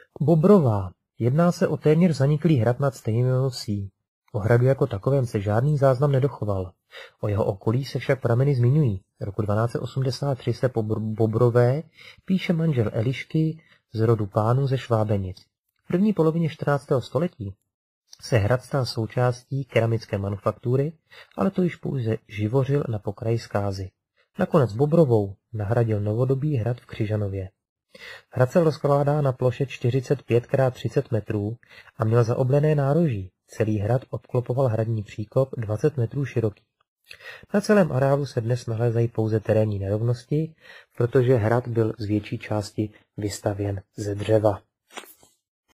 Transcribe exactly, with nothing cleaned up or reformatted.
Bobrová. Jedná se o téměř zaniklý hrad nad stejnojmennou vsí. O hradu jako takovém se žádný záznam nedochoval. O jeho okolí se však prameny zmiňují. Roku dvanáct osmdesát tři se po Bobrové píše manžel Elišky z rodu pánů ze Švábenic. V první polovině čtrnáctého století se hrad stal součástí keramické manufaktury, ale to již pouze živořil na pokraji zkázy. Nakonec Bobrovou nahradil novodobý hrad v Křižanově. Hrad se rozkládá na ploše čtyřicet pět krát třicet metrů a měl zaoblené nároží. Celý hrad obklopoval hradní příkop dvacet metrů široký. Na celém areálu se dnes nalézají pouze terénní nerovnosti, protože hrad byl z větší části vystavěn ze dřeva.